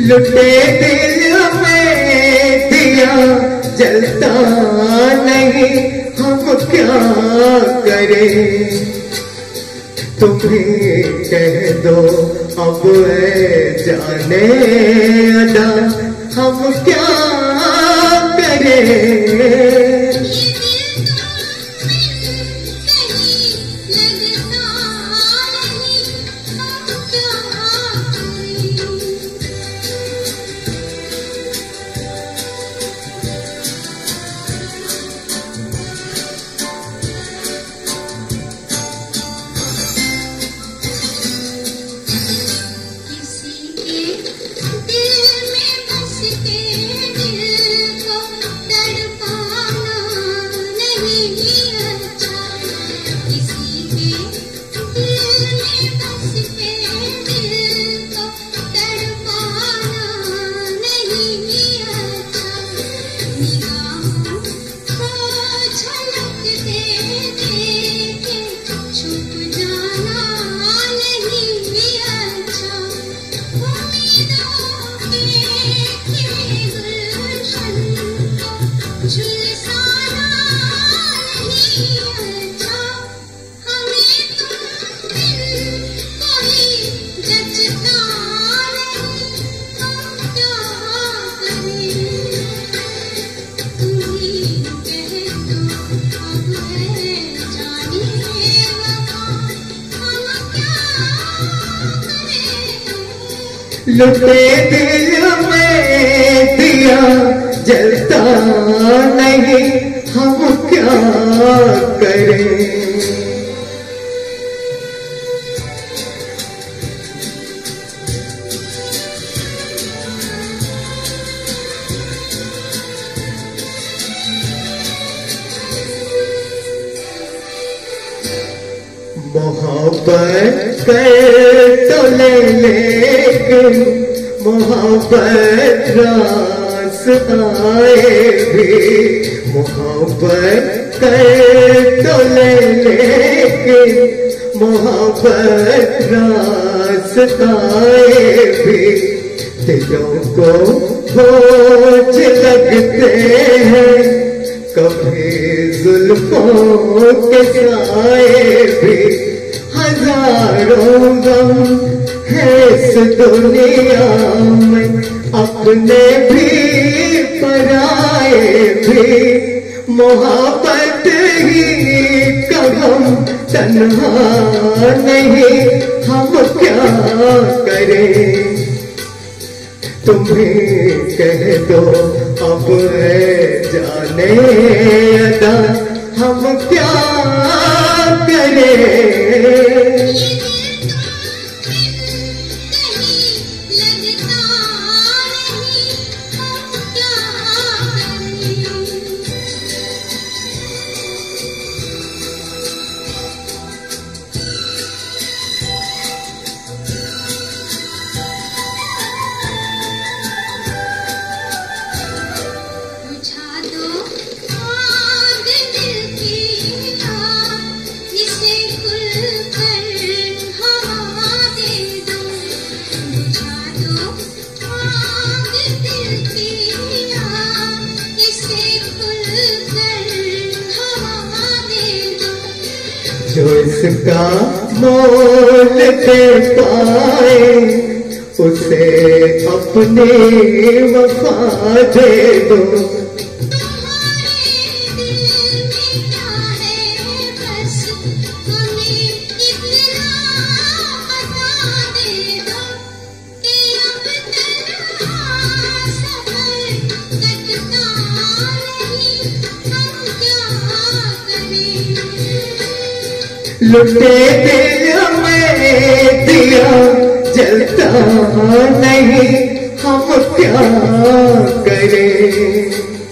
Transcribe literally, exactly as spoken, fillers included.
लुटे दिल में दिया जलता नहीं, हम क्या करें। तुम्हें कह दो अब ऐ जाने अदा, हम क्या करें। लुटे दिल में दिया जलता नहीं, हम क्या करें। मोहब्बत कर तो ले लेकिन मोहब्बत रास आए भी। मोहब्बत कर तो ले लेकिन मोहब्बत रास आए भी। दिलों को बोझ लगते हैं कभी जुल्फों के साए भी। हजारों गम है इस दुनिया में, अपने भी पराए भी। मोहब्बत ही कदम तन्हा नहीं, हम क्या करें। तुम्हें कह दो अब ऐ जाने अदा, हम क्या करें। जो इसका मोल दे पाए उसे अपनी वफा दे दो। लुटे दिल में दिया जलता नहीं, हम क्या करें।